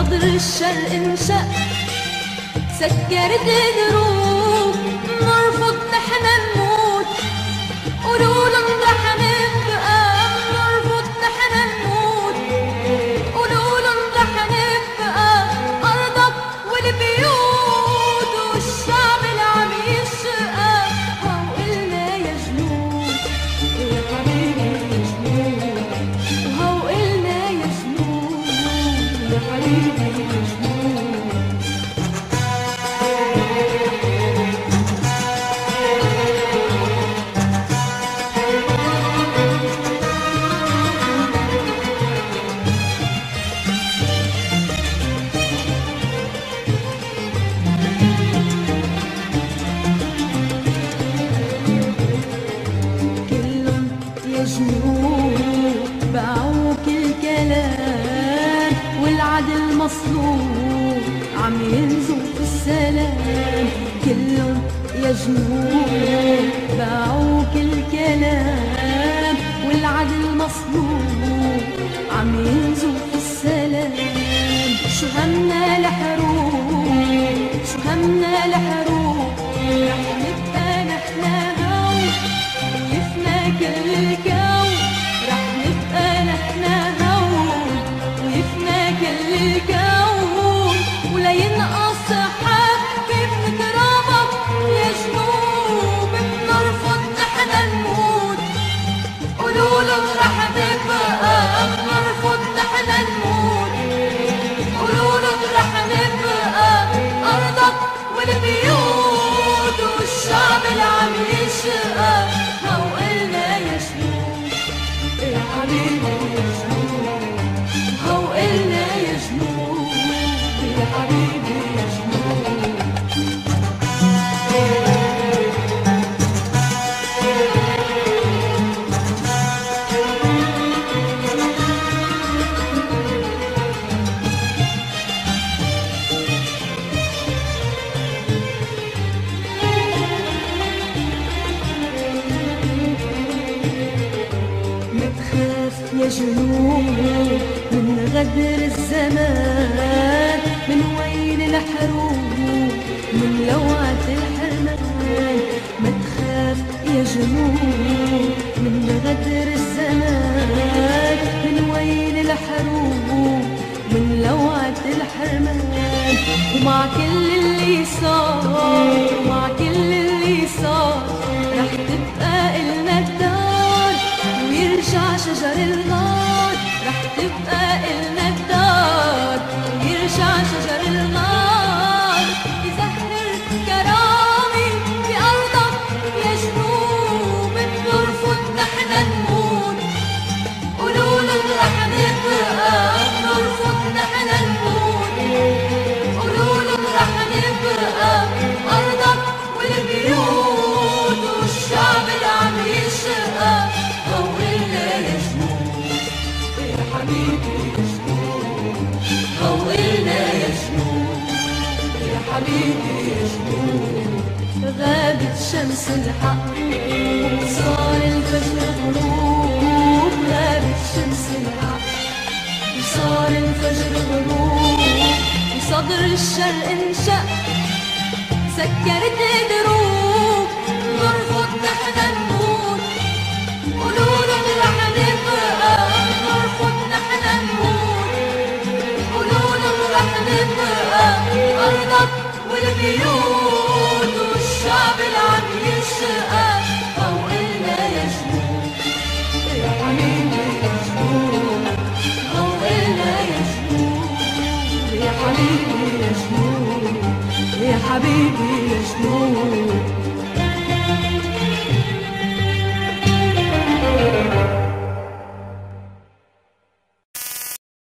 صدر الشرق انشق، سكرت دروب نرفض نحنا نموت. قولولن رح نبقى نرفض نحنا نموت. قولولن رح نبقى أرضك والبيوت والشعب اللي عم يشقى. وقلنا يا جنود يا حبيبي يا جنود، وقلنا يا جنود يا حبيبي يا جنود. جنود باعوك الكلام والعدل مصلوب عم ينزل في السلام. كلهم يا جنود باعوك الكلام والعدل مصلوب عم ينزل في السلام. شو همنا الحروب، شو همنا الحروب، رح نبقى نحنا هون ويفنى كل الكون. رح نبقى نحنا هون ويفنى كل الكون، ولا ينقص حبة من كرامك يا جنوب. بنرفض نحنا نموت. قولولن رح نبقى بنرفض نحنا نموت. قولولن رح نبقى أرضك والبيوت والشعب اللي عم يشقى. وقلنا يا جنود يا حبيبي يا جنود، وقلنا يا جنود يا حبيبي يا جنود. يا جنود من غدر الزمان، من ويل الحروب، من لوعة الحرمان. ما تخاف يا جنود من غدر الزمان، من ويل الحروب، من لوعة الحرمان. ومع كل اللي صار، ومع كل اللي صار، رح تبقى إلنا الدار ويرجع شجر النار. رح تبقى إلنا الدار ويرجع شجر النار. يزهر كرامي بأرضك يا جنوب. بنرفض نحنا نموت. قولولن رح نبقى بنرفض نحنا نموت. قولولن رح نبقى أرضك والبيوت والشعب اللي عم يشقى. وقلنا يا جنود يا حبيبي يا جنود، وقلنا يا جنود يا حبيبي يا جنود. غابت شمس الحق وصار الفجر غروب. غابت شمس الحق وصار الفجر غروب، وصدر الشرق انشق، سكرت دروب نرفض نحنا نموت. قولولن رح نبقى نرفض نحنا نموت. قولولن رح نبقى أرضك والبيوت والشعب اللي عم يشقى. وقلنا يا جنود يا حبيبي يا جنود، وقلنا يا جنود يا حبيبي يا جنود، يا حبيبي يا جنود.